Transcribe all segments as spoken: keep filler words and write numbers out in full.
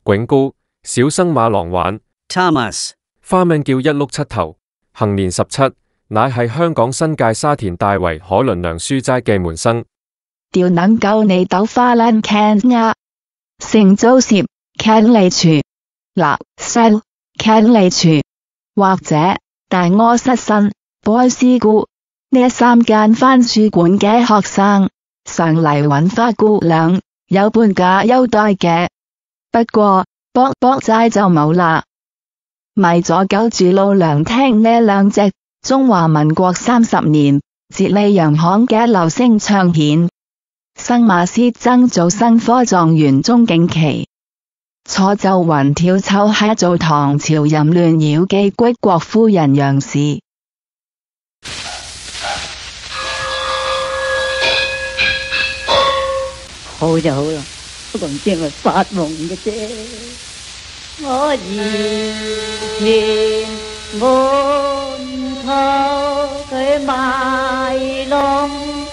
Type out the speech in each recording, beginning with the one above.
迥高，小生馬郎玩。 Thomas 花名叫一碌七頭，行年十七，乃係香港新界沙田大圍海倫娘書齋嘅門生。 調能夠你鬥花蘭 can 呀，聖租攝 can 利處，立 sell can 利處，或者大柯失身 boy 師姑，呢三間番書館嘅學生上嚟揾花姑娘，有半價優待嘅，不過卜卜齋就冇啦。咪咗九住老娘聽呢兩隻中華民國三十年捷利洋行嘅流星唱片。生馬師曾做新科狀元鐘景琦，楚就雲跳秋蝦做唐朝淫亂擾姬歸國夫人楊氏。 好就好啦，不過唔知係咪發夢嘅啫。我以前滿頭佢賣弄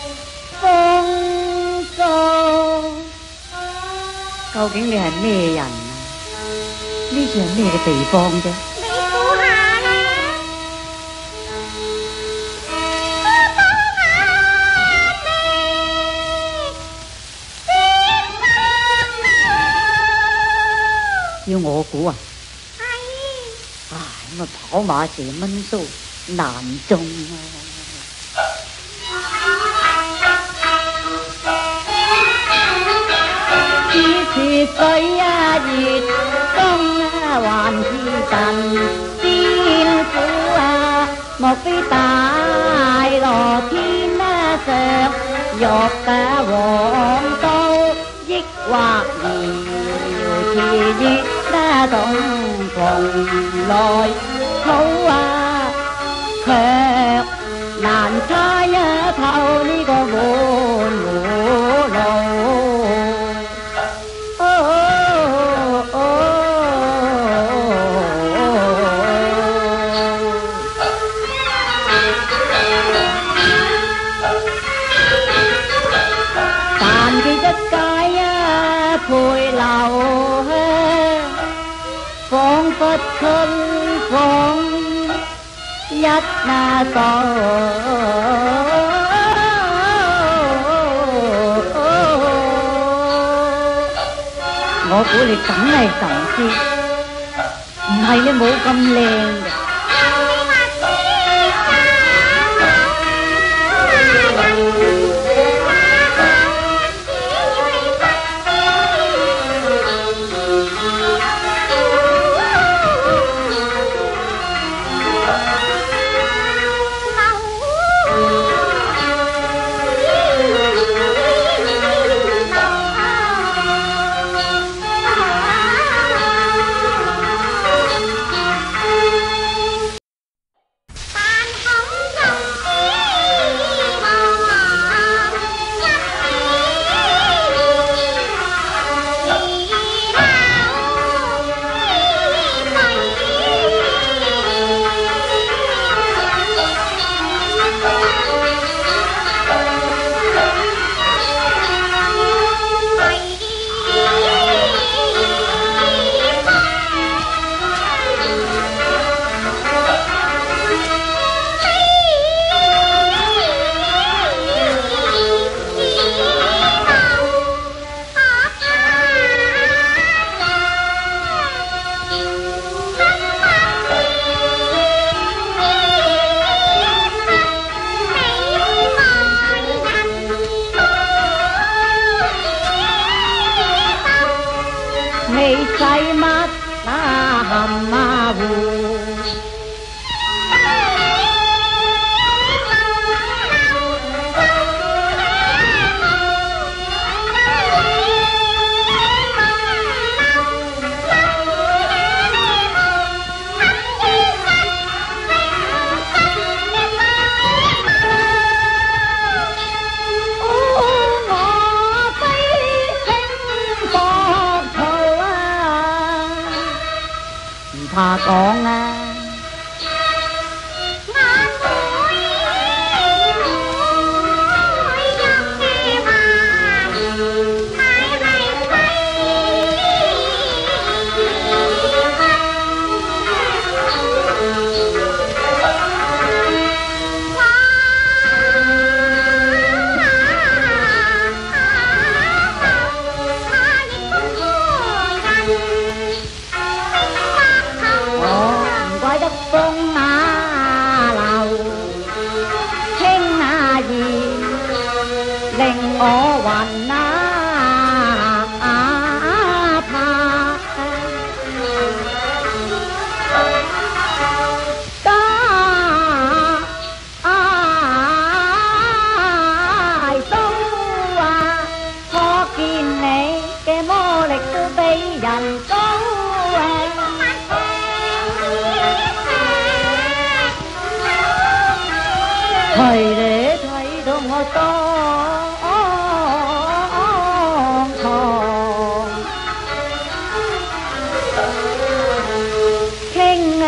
風騷，究竟你係咩人啊？呢處係咩嘅地方啫？ 你估下啦。 要我估啊？ 係。 唉，咁啊跑馬蛇蚊鬚難中啊！似是水啊，月光啊，還是神仙府啊？莫非大羅天啊上玉嘅黃刀，抑或遙似月啊重逢來土啊？卻難猜啊透呢個滿葫蘆。春風一那朵，我估你梗係神仙，唔係你冇咁靚嘅。怕講啊！ 堂，傾啊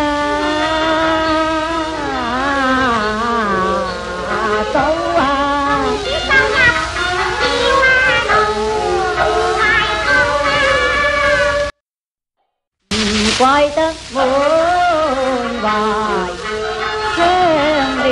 早啊！怪得滿懷香戀，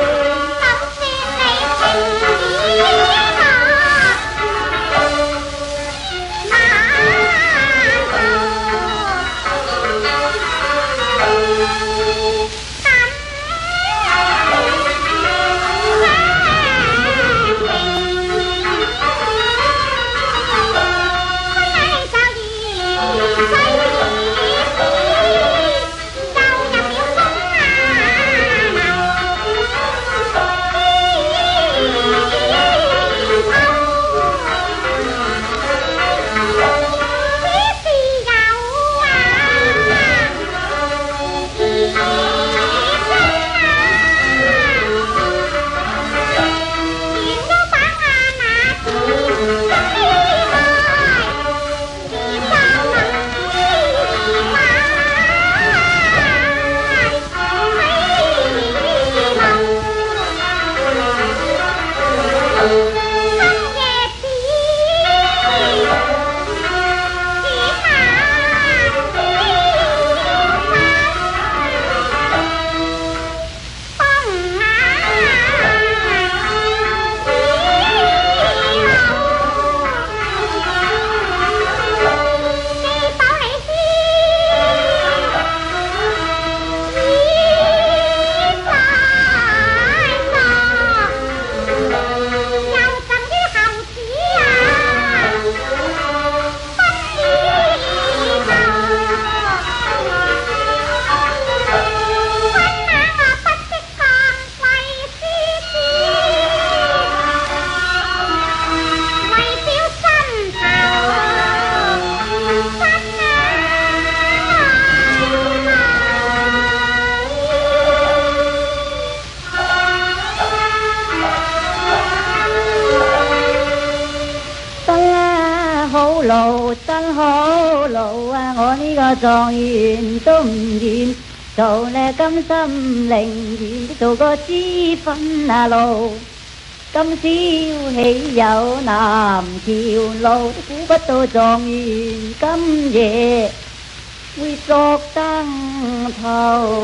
路真好路啊！我呢個狀元都唔願做呢甘心情願做個脂粉啊路。今宵豈有南條路，估不到狀元今夜會作燈頭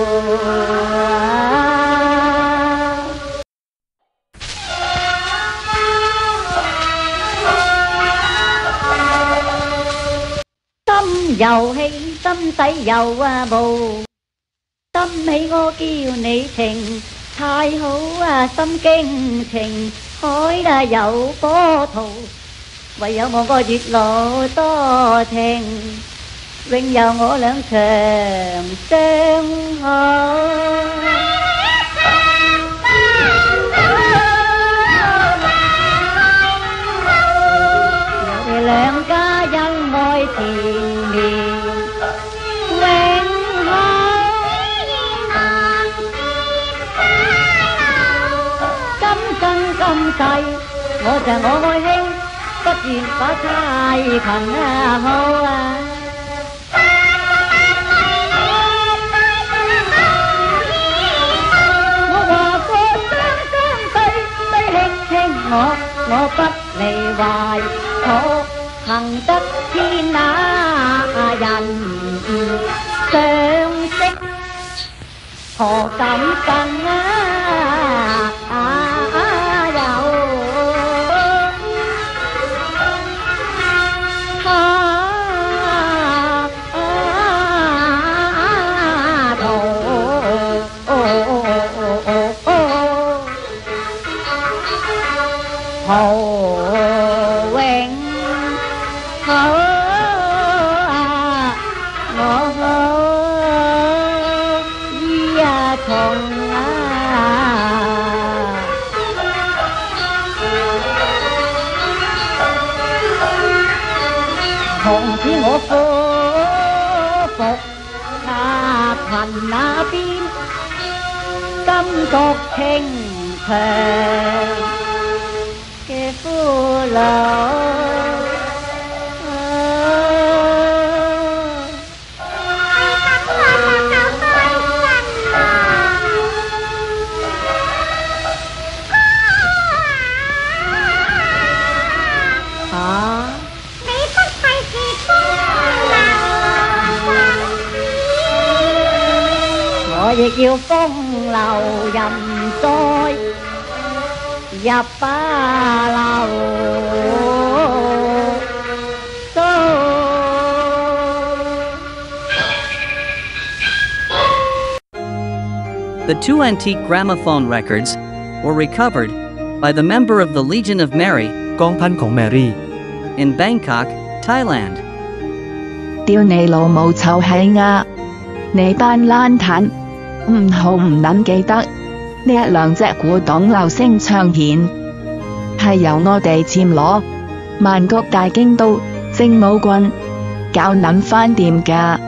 啊！心遊戲心底遊啊無，心起我叫你情，太好啊心驚情，海啊有波濤，唯有望個月老多情，永有我兩長相好。兩家恩愛纏綿永好，今生今世我就我愛卿，不願把差勤啊好啊！我話過相相對對卿卿我我不離懷，可行得天那人相識，何敢更啊有他途豪永好啊！我依啊窮啊，從此我夫服那群那邊，今作清長。 lỡ hả? Mọi việc yêu phong lầu dầm trôi dập ba lầu The two antique gramophone records were recovered by the member of the Legion of Mary กองพันของแมรี่ in Bangkok, Thailand. 屌你老母臭閪啊！你班爛攤，唔好唔撚記得呢一兩隻古董流星唱片係由我哋簽攞曼谷大京都政務軍搞撚返掂㗎。